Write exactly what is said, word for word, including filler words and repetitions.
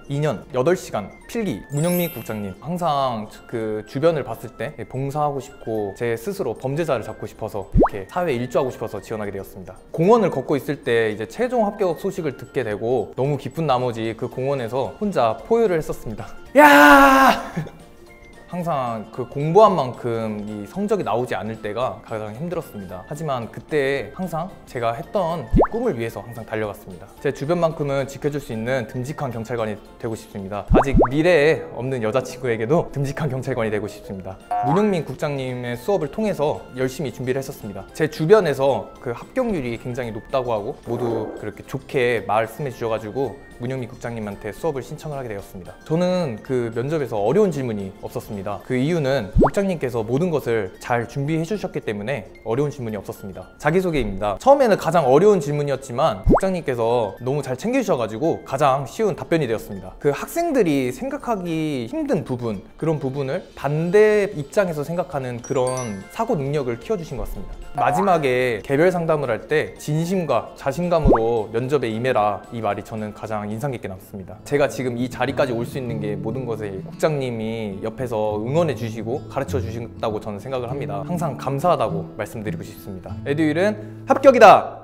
이 년 여덟 시간 필기. 문영민 국장님, 항상 그 주변을 봤을 때 봉사하고 싶고 제 스스로 범죄자를 잡고 싶어서 이렇게 사회에 일조하고 싶어서 지원하게 되었습니다. 공원을 걷고 있을 때 이제 최종 합격 소식을 듣게 되고 너무 기쁜 나머지 그 공원에서 혼자 포효를 했었습니다. 야! 항상 그 공부한 만큼 이 성적이 나오지 않을 때가 가장 힘들었습니다. 하지만 그때 항상 제가 했던 이 꿈을 위해서 항상 달려갔습니다. 제 주변만큼은 지켜줄 수 있는 듬직한 경찰관이 되고 싶습니다. 아직 미래에 없는 여자친구에게도 듬직한 경찰관이 되고 싶습니다. 문영민 국장님의 수업을 통해서 열심히 준비를 했었습니다. 제 주변에서 그 합격률이 굉장히 높다고 하고 모두 그렇게 좋게 말씀해 주셔가지고 문영민 국장님한테 수업을 신청을 하게 되었습니다. 저는 그 면접에서 어려운 질문이 없었습니다. 그 이유는 국장님께서 모든 것을 잘 준비해 주셨기 때문에 어려운 질문이 없었습니다. 자기소개입니다. 처음에는 가장 어려운 질문이었지만 국장님께서 너무 잘 챙겨주셔가지고 가장 쉬운 답변이 되었습니다. 그 학생들이 생각하기 힘든 부분, 그런 부분을 반대 입장에서 생각하는 그런 사고 능력을 키워주신 것 같습니다. 마지막에 개별 상담을 할 때 진심과 자신감으로 면접에 임해라, 이 말이 저는 가장 인상 깊게 남습니다. 제가 지금 이 자리까지 올 수 있는 게 모든 것에 국장님이 옆에서 응원해 주시고 가르쳐 주신다고 저는 생각을 합니다. 항상 감사하다고 말씀드리고 싶습니다. 에듀윌은 합격이다!